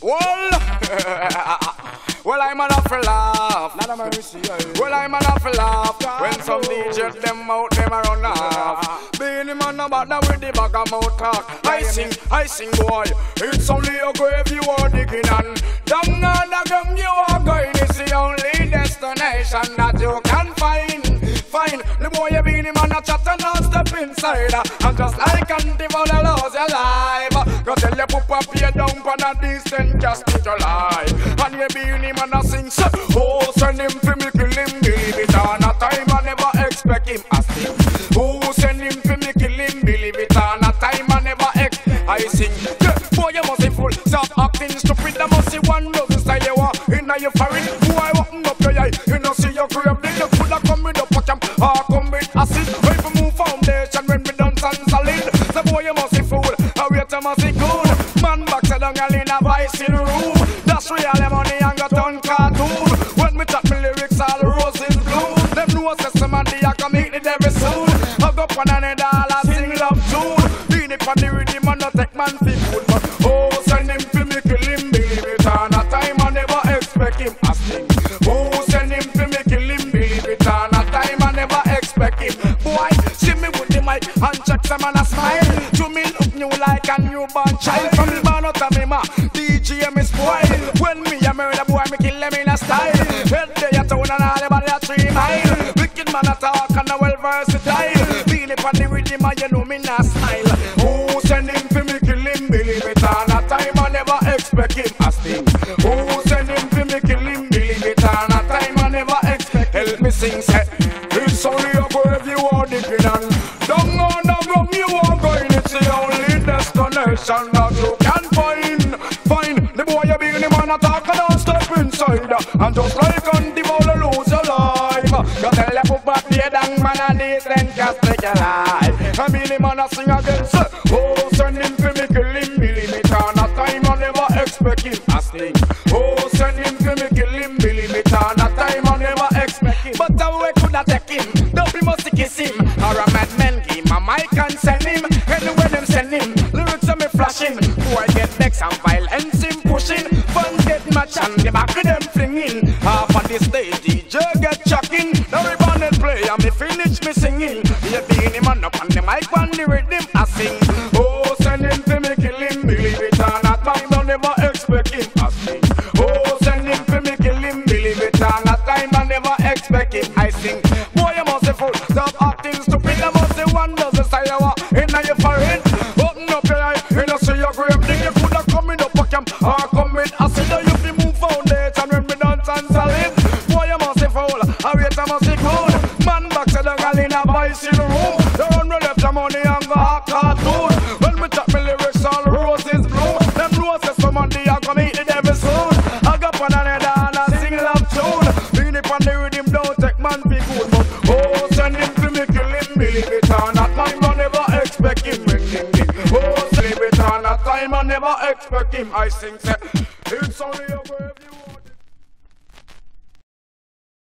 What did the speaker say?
Well, well, I'm an awful laugh. Well, I'm an awful laugh. When some DJs them out, them a run off. Beanie man about that with the bag of mouth talk. I sing, boy. It's only a grave you are digging on. Down on the gum you are going. It's the only destination that you can find. The boy you beanie man a chat and not step inside. And just like Antival, you lose your life. Cause tell you put up your down for a decent just to your life. And you beanie man a sing so. Oh, send him for me, kill him, believe it on a time I never expect him a sing. Oh, send him for me, kill him, believe it on a time I never expect I sing. Yeah, boy you must be full, stop acting stupid. I must see one dozen style you want in your foreign. Boy open up your eye, you know see your crib. Then you coulda come with a pocket or come with acid. When we move foundation, when we done stand solid. The boy you must be full, I wait you must be good. Man back to down in a vice in room. That's real money and got on cartoon. When me chat me lyrics all roses bloom. Them know say somebody I can make the devil soon. Hug up on another I sing love tune. Beanie for the rhythm and not take man fi food. But oh send him fi me kill him, believe it on a time I never expect him a sing. Oh send him fi me kill him, believe it on a time I never expect him. Boy see me with the mic and check some and a smile. To me look new like a newborn child. From the man out of me ma DJ me spoil. When me a murder boy me kill him in a style. Head day a town and all everybody a 3 mile. Wicked man a talk and a well versatile. Beanie for the rhythm and you know me not smile. Oh send him for me kill him, believe it on a time I never expect him a sting. Oh send him for me kill him, believe it on a time I never expect. Help me sing say it's only a grave you are digging on. Down on the gum you are going. It's the only destination that you can find. The boy you being the man attack and don't step inside. And just like on the ball you lose your life. You tell you put back the dang man and this then just take your life. I mean the man a sing again say oh send him for me kill him, believe it on a time I never expect him a sting. Oh send him for me kill him, believe it on a time I never expect him. But how we coulda take him? Don't be must kiss him. Or a madman give my mic and send him. Anywhere them send him, lyrics on me flash him. Boy get next and file and sim pushing. Fun get match and the back of them flinging. Half on the stage DJ get chucking. Now we band and play and me finish me singing. You beanie man up on the mic and the rhythm I sing. Oh send him for me kill him, believe it or not time I never expect him I sing. Oh send him for me kill him, believe it or not time I never expect him I sing. Boy you must be full, stop acting stupid. I must say one dozen style you want in your forehead. Open up your eye, you know see your grave thing. You coulda come in up a camp or come with a cedar. You fi move foundation when we dance and solid. Boy you must be full, I wait I must be good. Man back to the gal in a vice in the room. They run me left the money and go a cartoon. When me chat me lyrics all roses bloom. Them know say somebody a come meet the devil soon. I got on another and I sing love tune. Beanie pon the rhythm don't take man fi good. But oh send him for me kill him, believe it or not time I never expect him. Oh send it on a time I never expect him. I sing say it's only a